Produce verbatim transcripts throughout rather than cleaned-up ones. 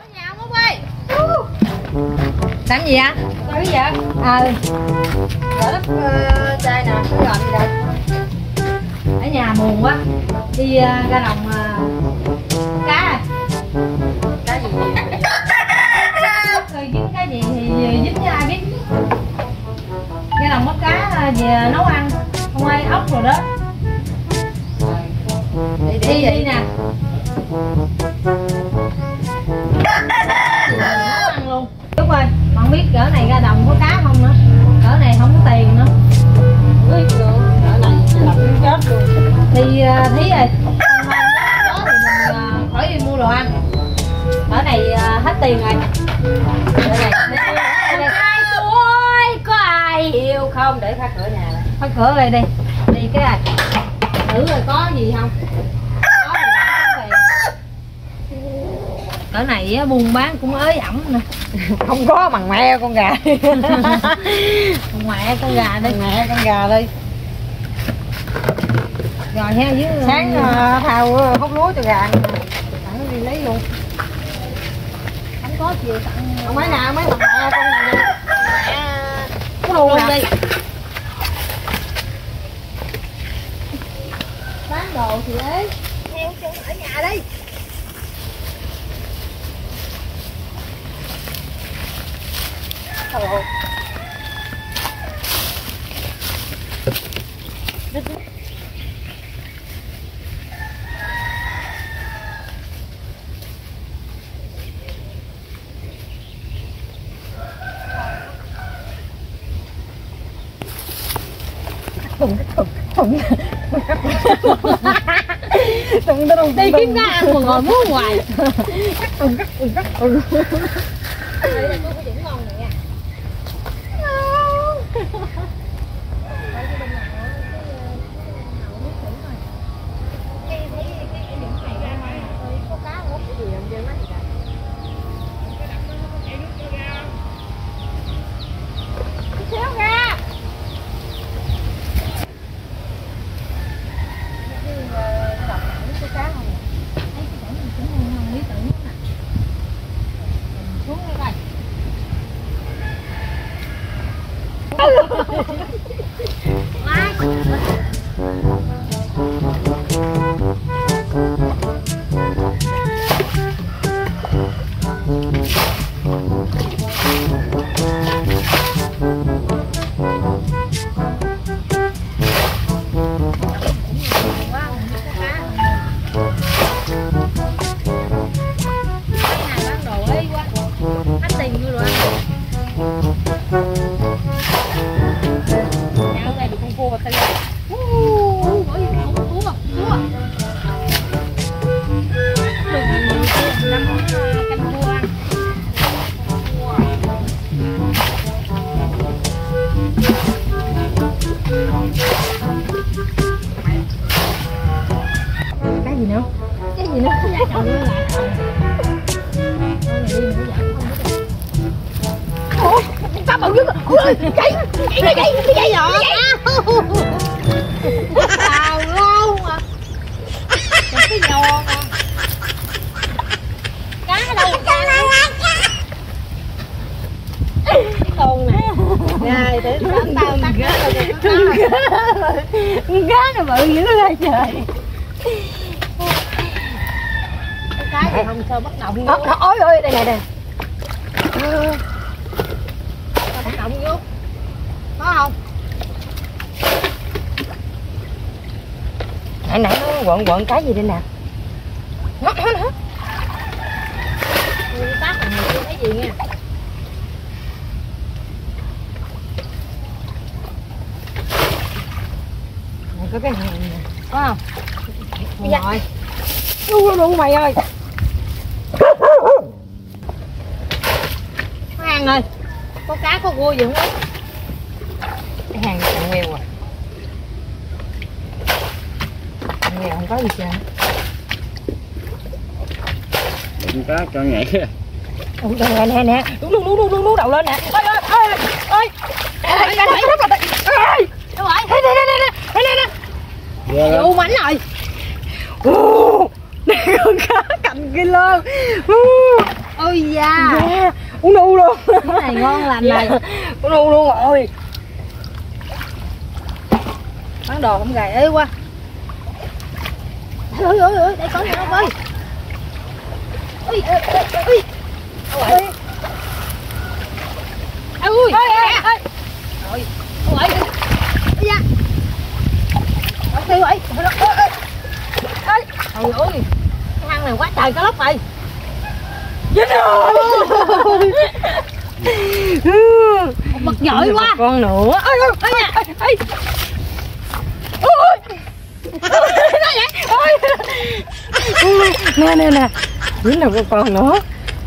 nhà ông Út ơi. Làm gì vậy? Làm gì vậy? Ờ. Rửa đất uh, chai nè, cái gòn gì đây? Ở nhà buồn quá. Đi uh, ra đồng uh, cá rồi. Cá gì? Rồi dính cái gì thì dính cho ai biết. Ra đồng bắt cá về nấu ăn. Không ai ốc rồi đó. Đi đi, đi, đi nè. Nấu ăn luôn. Đúng rồi, bạn biết cỡ này ra đồng có cá không nữa. Cỡ này không có tiền nữa. Biết được, cỡ này làm chết luôn. Thì uh, Thí ơi, không ăn có thì mình uh, khỏi đi mua đồ ăn. Cỡ này uh, hết tiền rồi. Cỡ này, ai tôi có ai yêu không? Để phá cửa nhà này. Phá cửa đây đi. Đi cái này. Thử rồi có gì không? Có thì cỡ này buôn bán cũng ới ẩm nè. Không có bằng mẹ con gà. Mẹ con gà đi. Mẹ con gà đi. Rồi ha dưới sáng uh, thao hút lúa cho gà sẵn đi lấy luôn. Không có gì tặng không mấy nào mấy bằng mẹ con này đi. Mẹ luôn đi. Bán đồ thì ấy theo chân ở nhà đi. Hello. Thùng thùng thùng thùng thùng đi kiếm cá ăn mà ngồi muốn ngoài. Thùng thùng thùng đây là có cái điểm ngon này nha. Chạy chạy chạy chạy chạy rồi tao luôn à. Cái giòn à. Cá ở đâu cá cái con nè. Rồi để tao tắt cá rồi. Con cá nó bự dữ lên trời. Cái cá gì không sao bất động vô. Ôi ơi đây nè nè. Bất động vô. Có không? Nãy nãy nó quận quận cái gì đây nè. Nó nó nó. Tôi tắt rồi người chưa thấy gì nha. Này có cái hàng nè. Có không? Dạ. Rồi. Đu đu mày ơi. Có ăn ơi. Có cá có cua gì không ấy? Cái hàng chặn nghèo à. Chặn nghèo không có gì trơn. Con cá cho nhảy. Ủa nè nè nè. Đúng đúng đúng đúng đúng đầu lên nè. Ơi ơi ơi ơi. Ơi cái này rất là ơi. Đâu rồi? Đây đây đây đây đây đây. Vô mảnh rồi. Nè con cá cầm kilo. Ôi da. Yeah. Uống nu luôn. Cái này ngon lành này. Uống nu luôn rồi. Bán đồ không gầy ế quá. Ôi ôi ôi, đây có gì không ơi. Ui ui ui. Ôi. Ui. Ôi ôi. Rồi. Ôi. Da. Đâu tiêu vậy? Ôi ôi. Ôi. Trời ơi. Cái hang này quá trời cá lóc rồi. Dính rồi. Một bật giỏi quá. Con nữa. Ôi ôi ôi nha. Ôi. Ôi. Ôi. Nè nè nè. Dính rồi con nữa.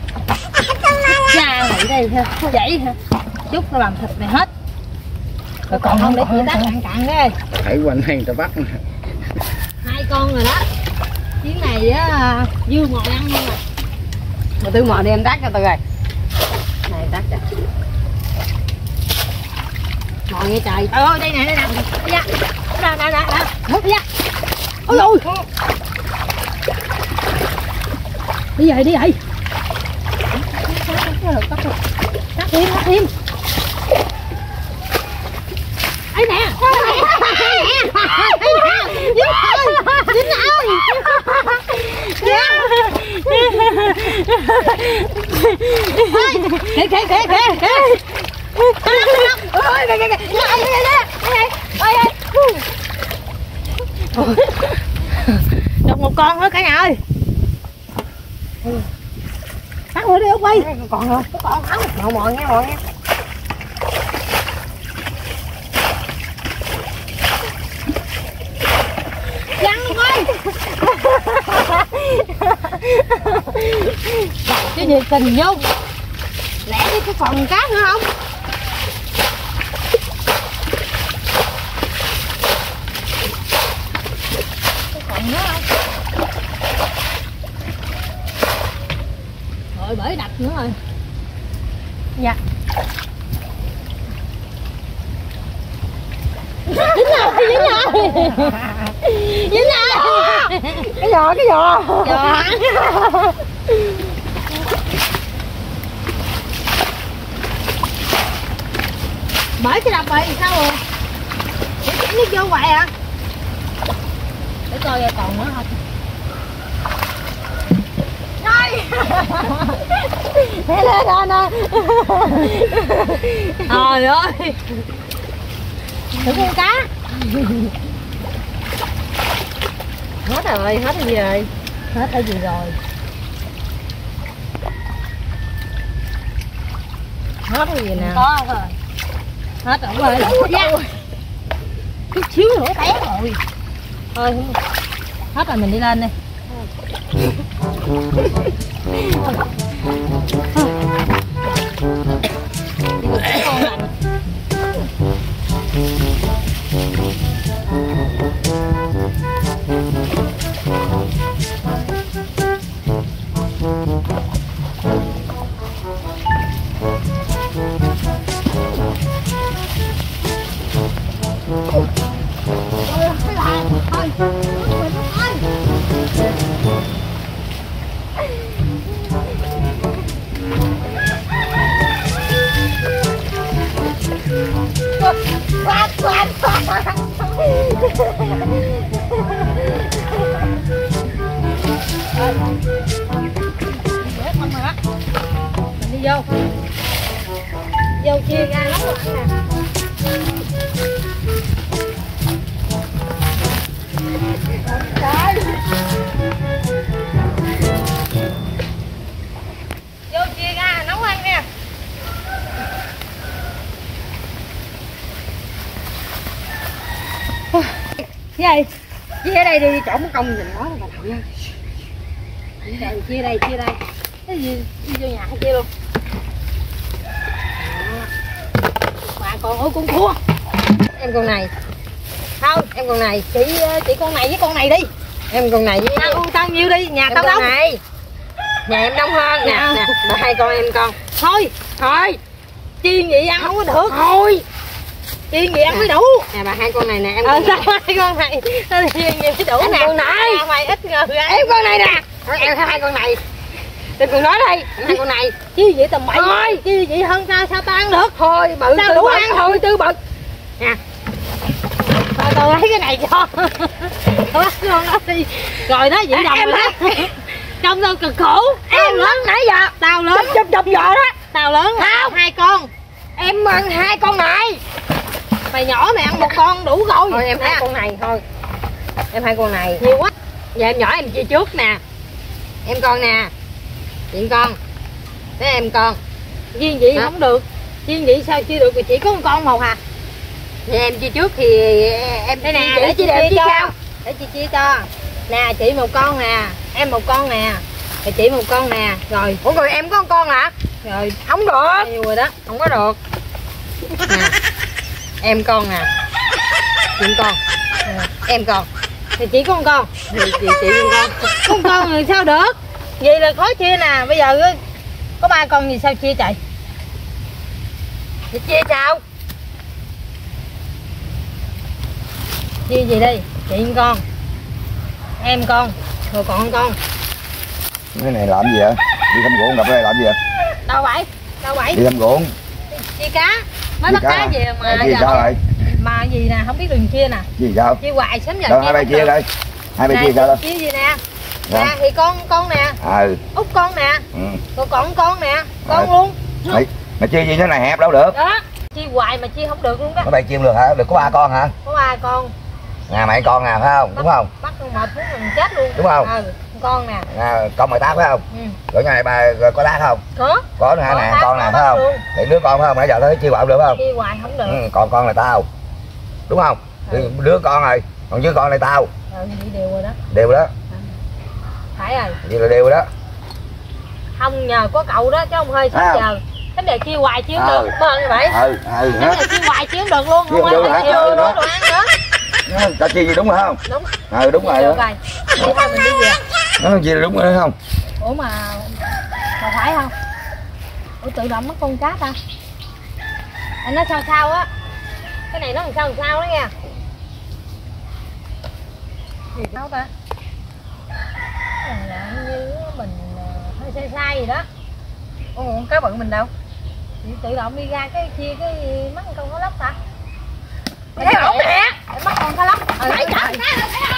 Cha vậy đây ha. Vậy ha. Chút nó làm thịt này hết. Rồi còn không để chị tắt cạn cạn đấy. Thấy quanh hay ta bắt. Hai con rồi đó. Chuyến này á dưa ngồi ăn luôn rồi. Mà Tư mò đi em tắt cho tôi rồi. Này tắt cho. Ngồi nghe trời. Trời ơi đây nè đây nè. Dạ. Nè nè nè nè. Dạ. Ôi ôi. Đi vậy đi vậy. Tắt thêm tắt thêm. Ấy nè. Dính ơi. Dính ơi. Kìa kìa kìa kìa kìa. Ôi kìa kìa kìa. Ôi ôi ôi. Được một con nữa cả nhà ơi. Bắt rồi đi Út Quy. Còn rồi. Còn không? Mò mò nghe mò nghe. Văng luôn ơi. Cái nhiệt tình vô. Lẽ đi cái phần cá nữa không? Cái phần nữa không? Rồi bể đập nữa rồi. Dạ. Dính rồi, dính rồi. Dính rồi. Cái giò cái giò. Giò. Bởi cái đập vậy sao rồi? Để chỉ nước vô hoài à? Để coi coi còn nữa không? Đây. Nè nè nè. Trời ơi. Thử con cá. Hết rồi, hết cái gì rồi? Hết cái gì rồi? Hết cái gì nè? Có rồi. Hết rồi. Dạ. Chút xíu nữa té rồi. Thôi hết rồi mình đi lên đi. Con lạnh. Quạt quạt quạt. Mình đi vô. Vô chia ra nấu ăn nè. Trời. Vô chia ra nấu ăn nè. Cái gì? Chia ở đây đi, chỗ mất công nhìn nó bà nội ơi. Đây, chia đây, chia đây. Cái gì? Đi vô nhà chia luôn. Mà còn ôi con thua. Em con này. Không, Em con này. chị chị con này với con này đi. Em con này với Tao tao nhiêu đi, nhà em tao con đâu. này. Nhà em đông hơn nè, Dạ. nè, mà hai con em con. Thôi, Thôi, chiên vậy ăn không có được. thôi. Chiên vậy ăn mới đủ. Nè bà hai con này nè, em Ờ con sao này. hai con này nó chiên vậy mới đủ Em nè. con này. À, mày ít ngờ ra. Em con này nè. Em hai con này. đừng còn nói đây, hai con này. Chứ vậy tầm bảy. Thôi, chứ vậy hơn sao sao ta ăn được? Thôi, bự sao tư đủ bự, ăn? thôi tư bự. Nè. Thôi tôi lấy cái này cho. Thôi con nó đi. Rồi đó, vậy đồng em rồi đó. Trong tao cực khổ. Em lớn nãy giờ. Tao lớn. Chụp chụp vợ đó. Tao lớn Không. hai con. Em ăn hai con này. Mày nhỏ mày ăn một con đủ rồi. Thôi em hai con này thôi. Em hai con này. Nhiều quá. Giờ em nhỏ em chia trước nè. Em con nè. Chị con. Thế em con. Riêng vậy Hả? không được. Riêng vậy sao chia được, chỉ có một con một à? Vậy em chia trước thì em Đây nè, để chị để chia chia cho. sao? Để chị chia cho. Nè, chị một con nè, em một con nè. Rồi chị một con nè. Rồi, Ủa rồi em có một con hả? rồi Không được. nhiều rồi đó. Không có được. Nè. Em con nè. Chị con. Nè. Em con. Thì chỉ có một con. Thì chị chị con. Có một con thì sao được? Vậy là khó chia nè. Bây giờ có ba con gì sao chia chạy? Chị chia sao? Chia gì đi? Chị một con, em con, rồi còn con. Cái này làm gì vậy? Đi thăm ruộng gặp đây làm gì vậy? Đâu vậy? Đâu vậy? Đi thăm ruộng. Chia cá. Mới Chia bắt cá cá. về mà Chia sao giờ lại? mà gì nè, không biết đường chia nè. Gì sao? Chia hoài sớm giờ Đâu hai bay không chia được. đây. Hai bay Nè, chia sao đó? chia gì nè? Dạ. Nè thì con con nè, Ừ. út con nè, Ừ. rồi còn con nè, con Ừ. luôn. Mày, mày chia gì thế này hẹp đâu được. Đó, chia hoài mà chia không được luôn đó. Mấy bay chia được hả? Được có ba con hả? Có ba con. Nhà mày con nào phải không? Đúng không? Bắt con một phút mình chết luôn. Đúng không? Ừ, con nè. À, con mày tác phải không? Ừ. Rồi nhà này bà rồi có tác không? Có. Có nữa hả Có nè, tác, con nè có phải tác không? luôn. Thì đứa con phải không? Nãy giờ thấy chia quạo được phải không? Chia hoài không được. Ừ, còn con là tao. Đúng không? Ừ. Đứa con rồi, còn đứa con này tao. Ừ, vậy đều rồi đó. Đều đó. Phải rồi. Vậy là đều đó. Không nhờ có cậu đó chứ không hơi sớm À. giờ. Cái này chia hoài chia không Ừ. được. Bơn như vậy. Ừ, ừ Cái hả? này chia hoài chia không được luôn. Chia Không không ăn được hả? phải Ừ, chưa đó. đồ ăn nữa. Ta chia gì đúng rồi không? Đúng. Ừ đúng rồi Được đó. rồi. Đi thôi mình đi về. Nó gì là đúng rồi đó không? Ủa mà mà phải không? Ủa tự động mất con cá ta. Anh nói sao sao á. Cái này nó làm sao làm sao đó nha. Gì đâu ta? Cái này là như mình hơi sai sai gì đó. Ủa con cá bự mình đâu? Chị tự động đi ra cái chia cái mắt con cá lóc ta. Thấy ổn nè. Mắt con cá lóc. Ừ, Phải ừ, chặt ừ. cá rồi, thấy